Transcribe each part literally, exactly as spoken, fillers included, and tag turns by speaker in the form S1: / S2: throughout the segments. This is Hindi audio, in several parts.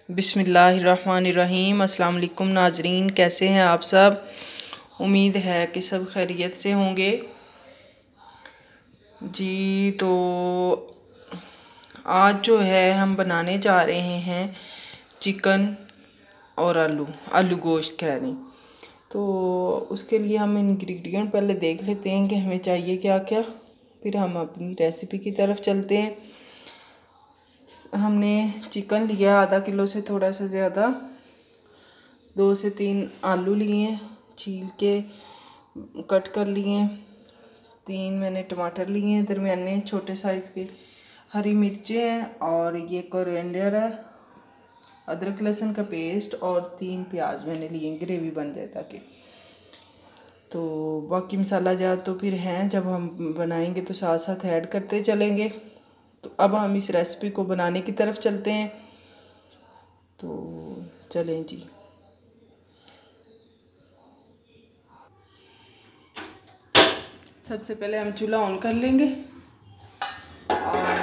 S1: बिस्मिल्लाहिर्रहमानिर्रहीम। अस्सलाम वालेकुम नाजरीन, कैसे हैं आप सब। उम्मीद है कि सब खैरियत से होंगे जी। तो आज जो है हम बनाने जा रहे हैं चिकन और आलू आलू गोश्त कह रही। तो उसके लिए हम इंग्रेडिएंट पहले देख लेते हैं कि हमें चाहिए क्या क्या, फिर हम अपनी रेसिपी की तरफ चलते हैं। हमने चिकन लिया आधा किलो से थोड़ा सा ज़्यादा, दो से तीन आलू लिए छील के कट कर लिए, तीन मैंने टमाटर लिए हैं दरमियाने छोटे साइज़ के, हरी मिर्चें हैं और ये कोरिएंडर है, अदरक लहसुन का पेस्ट और तीन प्याज मैंने लिए, ग्रेवी बन जाए ताकि। तो बाकी मसाला जात तो फिर हैं, जब हम बनाएंगे तो साथ साथ ऐड करते चलेंगे। तो अब हम इस रेसिपी को बनाने की तरफ चलते हैं। तो चलें जी। सबसे पहले हम चूल्हा ऑन कर लेंगे और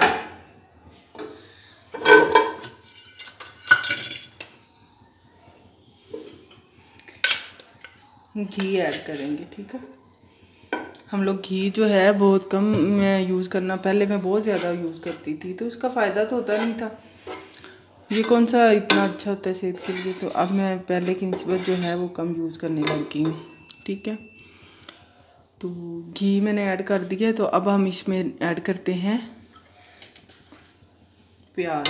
S1: घी ऐड करेंगे। ठीक है, हम लोग घी जो है बहुत कम यूज़ करना, पहले मैं बहुत ज़्यादा यूज़ करती थी तो उसका फ़ायदा तो होता नहीं था, ये कौन सा इतना अच्छा होता है सेहत के लिए। तो अब मैं पहले की निस्बत जो है वो कम यूज़ करने लग गई हूँ। ठीक है, तो घी मैंने ऐड कर दिया। तो अब हम इसमें ऐड करते हैं प्याज,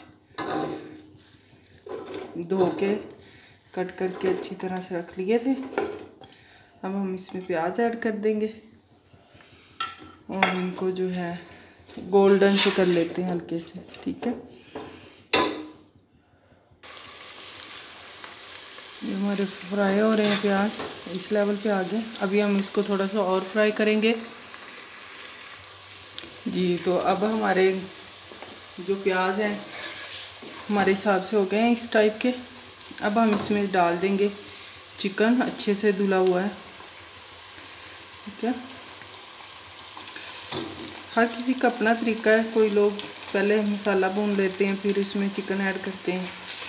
S1: धो के कट करके अच्छी तरह से रख लिए थे। अब हम इसमें प्याज ऐड कर देंगे और इनको जो है गोल्डन से कर लेते हैं हल्के से। ठीक है, ये हमारे फ्राई हो रहे हैं प्याज, इस लेवल पे आ गए। अभी हम इसको थोड़ा सा और फ्राई करेंगे जी। तो अब हमारे जो प्याज हैं हमारे हिसाब से हो गए हैं इस टाइप के। अब हम इसमें डाल देंगे चिकन, अच्छे से धुला हुआ है। ठीक है, हर किसी का अपना तरीका है, कोई लोग पहले मसाला भून लेते हैं फिर उसमें चिकन ऐड करते हैं,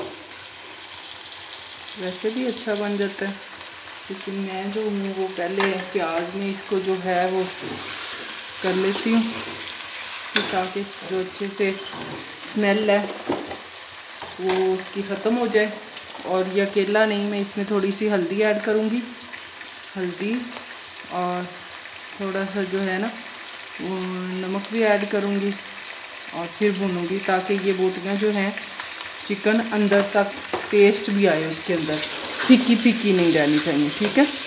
S1: वैसे भी अच्छा बन जाता है। लेकिन मैं जो हूँ वो पहले प्याज में इसको जो है वो कर लेती हूँ ताकि जो अच्छे से स्मेल है वो उसकी ख़त्म हो जाए। और ये अकेला नहीं, मैं इसमें थोड़ी सी हल्दी ऐड करूँगी, हल्दी और थोड़ा सा जो है ना वो नमक भी ऐड करूँगी और फिर भूनूँगी ताकि ये बोटियाँ जो हैं चिकन अंदर तक टेस्ट भी आए उसके अंदर, फीकी फीकी नहीं रहनी चाहिए। ठीक है,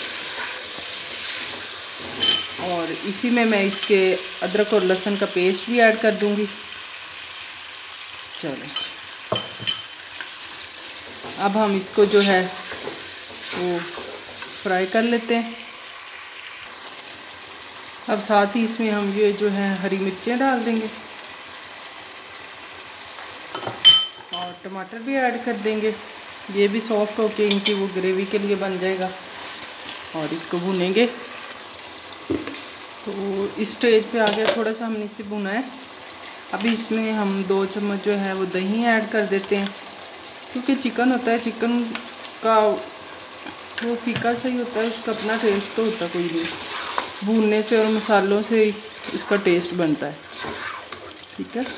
S1: और इसी में मैं इसके अदरक और लहसुन का पेस्ट भी ऐड कर दूँगी। चलो अब हम इसको जो है वो फ्राई कर लेते हैं। अब साथ ही इसमें हम ये जो है हरी मिर्चें डाल देंगे और टमाटर भी ऐड कर देंगे, ये भी सॉफ्ट होके इनकी वो ग्रेवी के लिए बन जाएगा। और इसको भूनेंगे। तो इस स्टेज पे आ गया, थोड़ा सा हमने इसे भुना है। अभी इसमें हम दो चम्मच जो है वो दही ऐड कर देते हैं, क्योंकि चिकन होता है, चिकन का वो फीका सही होता है, उसका अपना टेस्ट तो होता कोई नहीं, भूनने से और मसालों से इसका टेस्ट बनता है। ठीक है,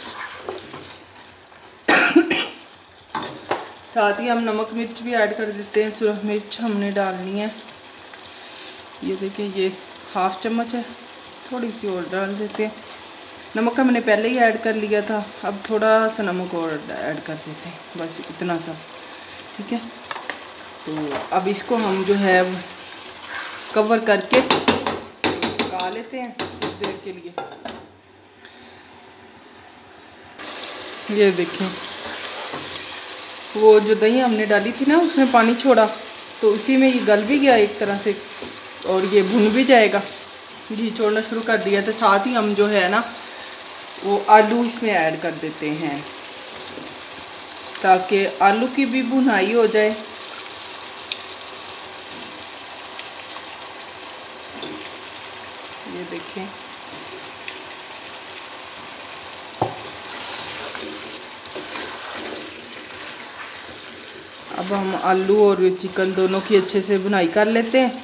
S1: साथ ही हम नमक मिर्च भी ऐड कर देते हैं, सुरख मिर्च हमने डालनी है। ये देखिए ये हाफ चम्मच है, थोड़ी सी और डाल देते हैं। नमक हमने पहले ही ऐड कर लिया था, अब थोड़ा सा नमक और ऐड कर देते हैं, बस इतना सा। ठीक है, तो अब इसको हम जो है कवर करके पका लेते हैं कुछ देर के लिए। ये देखें वो जो दही हमने डाली थी ना उसने पानी छोड़ा, तो उसी में ये गल भी गया एक तरह से और ये भुन भी जाएगा। घी छोड़ना शुरू कर दिया। तो साथ ही हम जो है ना वो आलू इसमें ऐड कर देते हैं ताकि आलू की भी भुनाई हो जाए। ये देखें अब हम आलू और चिकन दोनों की अच्छे से भुनाई कर लेते हैं।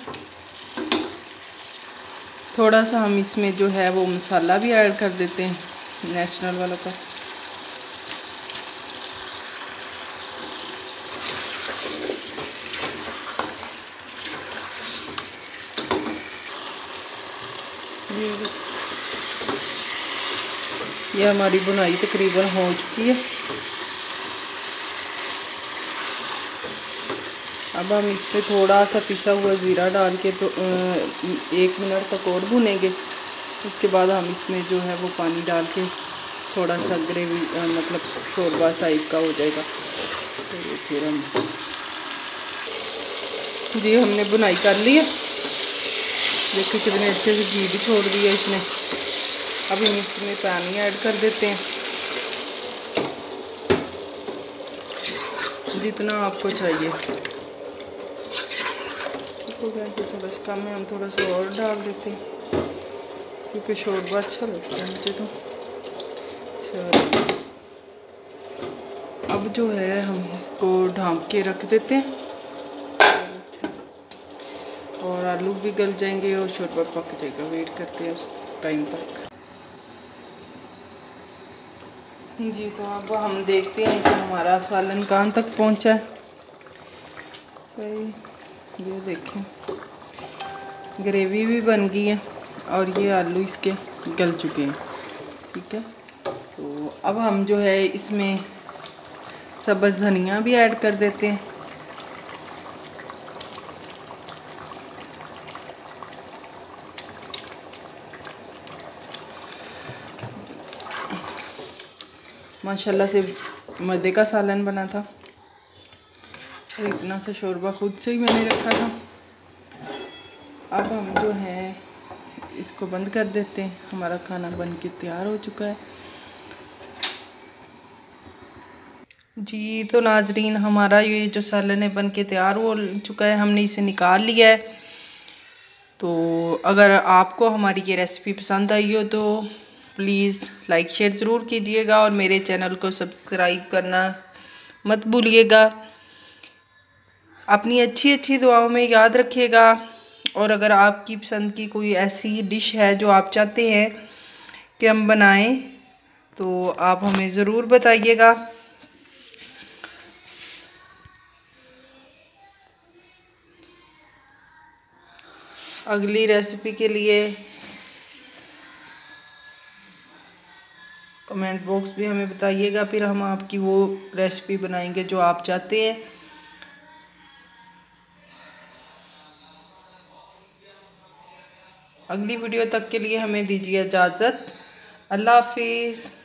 S1: थोड़ा सा हम इसमें जो है वो मसाला भी ऐड कर देते हैं नेशनल वालों का। ये हमारी बुनाई तकरीबन हो चुकी है। अब हम इसमें थोड़ा सा पिसा हुआ ज़ीरा डाल के तो एक मिनट तक और भुनेंगे। उसके बाद हम इसमें जो है वो पानी डाल के थोड़ा सा ग्रेवी मतलब शोरबा टाइप का हो जाएगा। तो फिर हम जी हमने बुनाई कर ली है। देखो कितने अच्छे से घी भी छोड़ दिया इसने। अब हम इसमें पानी ऐड कर देते हैं जितना आपको चाहिए। तो थोड़ा सा कम है, हम थोड़ा सा और डाल देते हैं क्योंकि शोरबा अच्छा लगता है मुझे तो। अच्छा, अब जो है हम इसको ढाँप के रख देते हैं और आलू भी गल जाएंगे और शोरबा पक जाएगा। वेट करते हैं उस टाइम तक। जी तो अब हम देखते हैं कि हमारा सालन कहाँ तक पहुँचा है। ये देखें ग्रेवी भी बन गई है और ये आलू इसके गल चुके हैं। ठीक है, तो अब हम जो है इसमें सब्ज़ धनिया भी ऐड कर देते हैं। माशाल्लाह से मज़े का सालन बना था और इतना सा शोरबा खुद से ही मैंने रखा था। अब हम जो है इसको बंद कर देते हैं। हमारा खाना बन के तैयार हो चुका है। जी तो नाजरीन हमारा ये जो सालन है बन के तैयार हो चुका है। हमने इसे निकाल लिया है। तो अगर आपको हमारी ये रेसिपी पसंद आई हो तो प्लीज़ लाइक शेयर ज़रूर कीजिएगा और मेरे चैनल को सब्सक्राइब करना मत भूलिएगा। अपनी अच्छी अच्छी दुआओं में याद रखिएगा। और अगर आपकी पसंद की कोई ऐसी डिश है जो आप चाहते हैं कि हम बनाएं तो आप हमें ज़रूर बताइएगा। अगली रेसिपी के लिए कमेंट बॉक्स भी हमें बताइएगा, फिर हम आपकी वो रेसिपी बनाएंगे जो आप चाहते हैं। अगली वीडियो तक के लिए हमें दीजिए इजाज़त। अल्लाह हाफिज़।